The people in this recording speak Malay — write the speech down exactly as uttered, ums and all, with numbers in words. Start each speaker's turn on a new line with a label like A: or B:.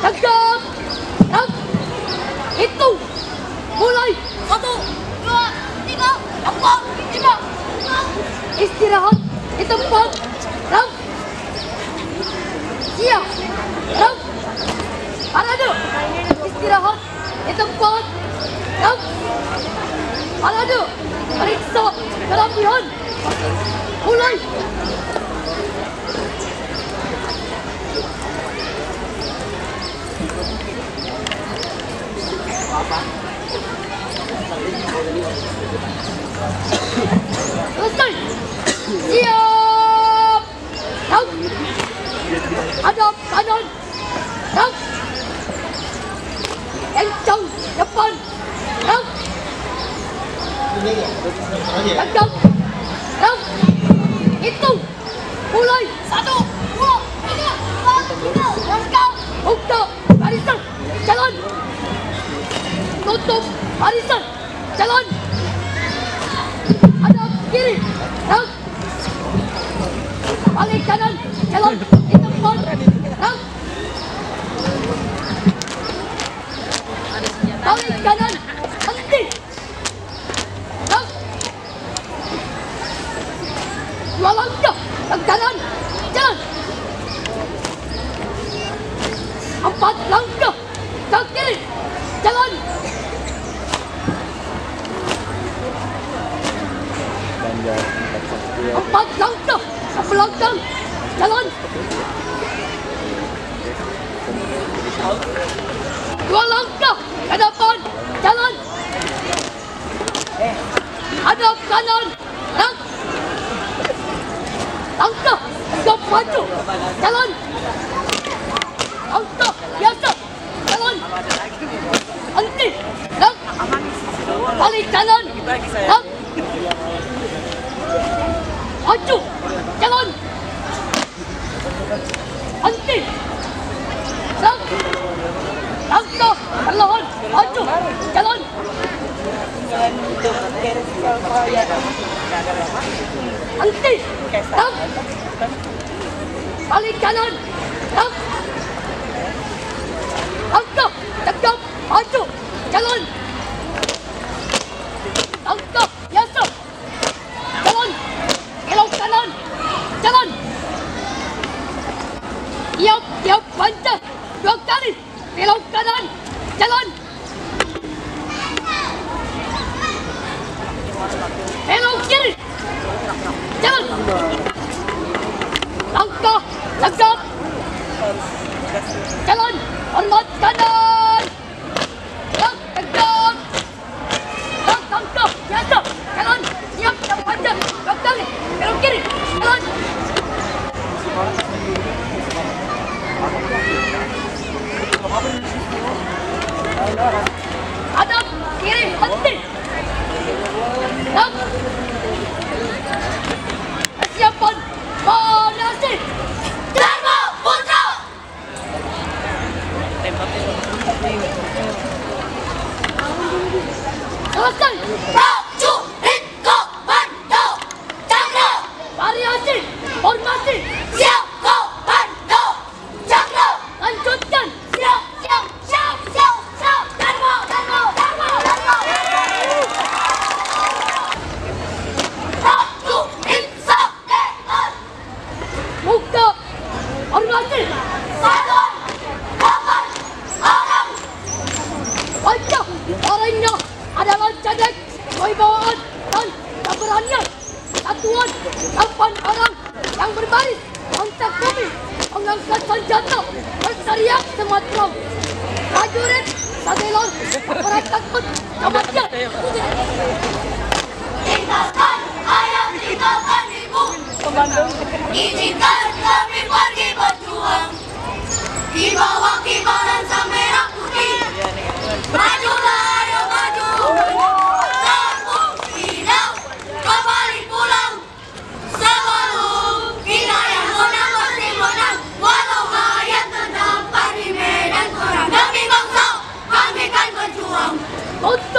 A: Tegap. Gerak. Itu. Mulai. Satu, dua, tiga, empat, lima. Istirahat di tempat. Gerak. Siap. Gerak. Parade. Istirahat di tempat. Gerak. Parade. Periksa kerapihan. Mulai. Selesai. Siap. Gerak. Hadap kanan. Gerak. Kencang depan. Gerak. Tegak. Gerak. Itu. Mulai. Satu, dua, tiga, empat, tiga. Langkah. Buka barisan. Jalan. Tutup barisan. Jalan. Hadap kiri. Gerak. Balik kanan. Jalan. Di tempat. Gerak. Balik kanan. Henti. Gerak. Dua langkah ke kanan. Jalan. Empat langkah ke kiri. Jalan. Empat langkah ke belakang. Jalan. Dua langkah ke depan. Jalan. Hadap kanan. Gerak. Langkah ke maju. Jalan. Langkah biasa. Jalan. Henti. Gerak. Balik kanan. Gerak. Maju. Jalan. Henti. Gerak. Langkah perlahan. Maju. Jalan. Henti. Gerak. Balik kanan. Gerak. Langkah tegap. Maju. Jalan. Langkah biasa. Jalan. Belok kanan. Jalan. Tiap tiap panjang. Dua kali. Belok kanan. Jalan. Belok kiri. Jalan. Langkah tegap. Jalan. Hormat kanan. Gerak tegap. Gerak langkah biasa. Jalan. Tiap tiap panjang. Dua kali. Belok kiri. Jalan. Hadap kiri. Henti. Gerak. Persiapan Manasi Dharma Putra. Selesai. Prajurit Komando Cakra. Variasi formasi. Siap Komando Cakra. Lanjutkan. Siap, siap, siap, siap, siap. Dharma, Dharma, Dharma, Dharma. Prajurit Sakean. Muka. Formasi. Satuan. Delapan orang. Wajah orangnya adalah cadek, kewibawaan dan keberanian. Satuan delapan orang yang berbaris kontak bumi, mengangkat senjata, berteriak sematram. Prajurit Sadelor, aparat takut kematian. Tinggalkan ayam, tinggalkan ibu. Izinkan kami pergi berjuang di bawah kibaran sang merah putih. Majulah, ayo maju. Sambung pinang, kembali pulang. Sebelum kita yang menang pasti menang. Walau hayat terdampar di medan perang. Demi bangsa, kami kan berjuang.